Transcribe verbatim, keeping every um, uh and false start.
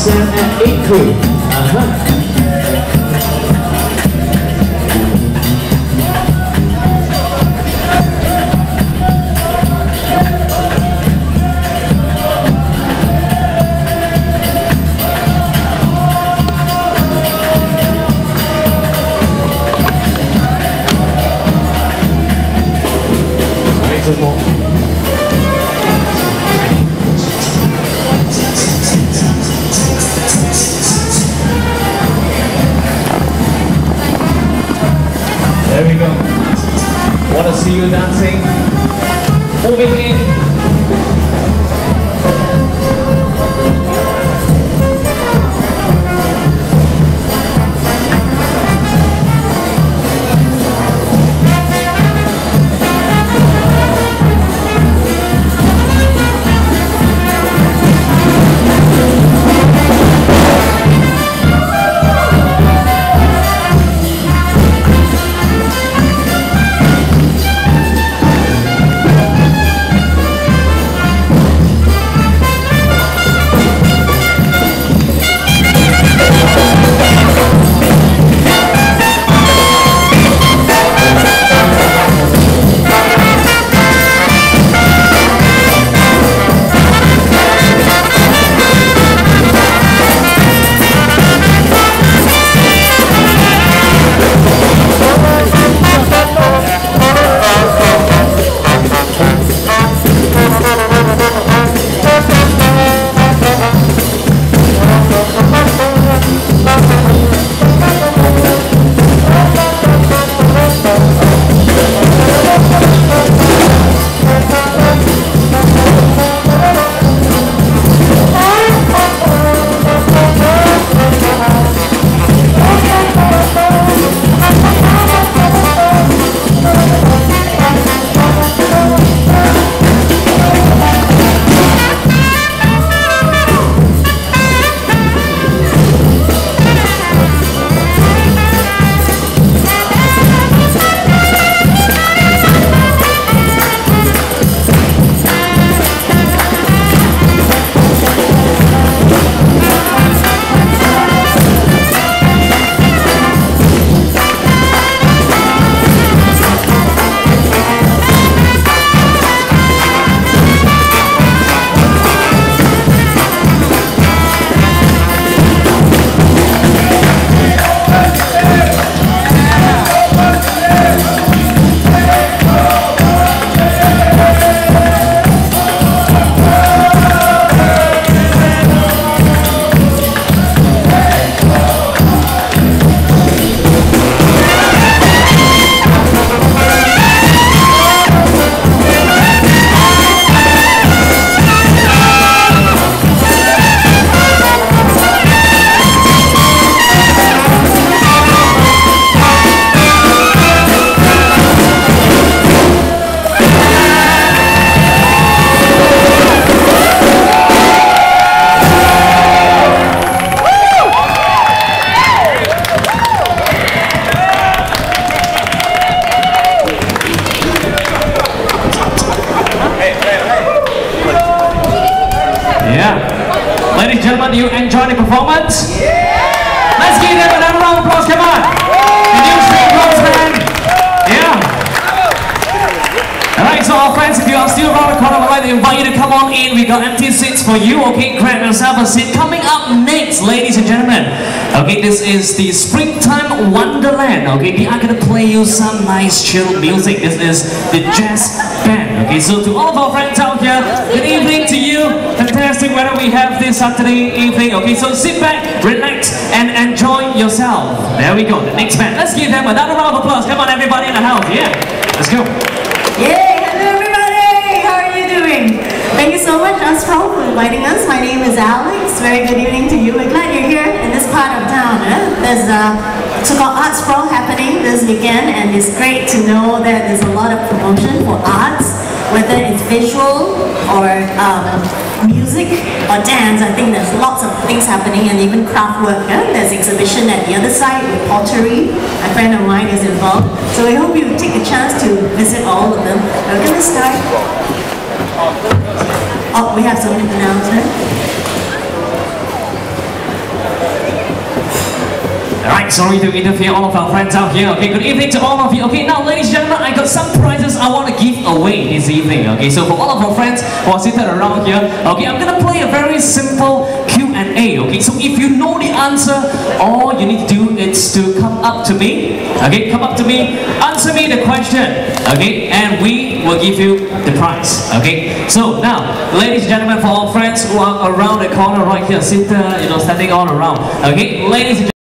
Sam and eight crew. Uh-huh. There we go. Want to see you dancing. Moving in. Ladies and gentlemen, do you enjoy the performance? Yeah! Let's give them another round of applause, come on! The new Street Rose Band! Yeah! Alright, so our friends, if you are still around the corner, I'd like to invite you to come on in. We got empty seats for you, okay? Grab yourself a seat. Coming up next, ladies and gentlemen, okay, this is the Springtime Wonderland, okay? We are gonna play you some nice chill music. This is the Jazz Band, okay? So to all of our friends out here, good evening to you. Fantastic weather we have this Saturday evening, okay? So sit back, relax, and enjoy yourself. There we go, the next band. Let's give them another round of applause. Come on, everybody in the house, yeah? Let's go. Yay! Hello, everybody! How are you doing? Thank you so much, Astral, for inviting us. My name is Alex. Very good evening to you. We're glad you're here in this part of town. Eh? There's a so-called Arts Pro happening this weekend, and it's great to know that there's a lot of promotion for arts, whether it's visual or um, music or dance. I think there's lots of things happening, and even craft work. Eh? There's exhibition at the other side with pottery. A friend of mine is involved. So we hope you take a chance to visit all of them. We're going to start. Oh, we have some announcement. Alright, sorry to interfere all of our friends out here. Okay, good evening to all of you. Okay, now ladies and gentlemen, I got some prizes I want to give away this evening. Okay, so for all of our friends who are seated around here, okay, I'm gonna play a very simple Q and A. Okay, so if you know the answer, all you need to do is to come up to me. Okay, come up to me, answer me the question. Okay, and we will give you the prize. Okay, so now, ladies and gentlemen, for all friends who are around the corner right here, seated, you know, standing all around. Okay, ladies and gentlemen.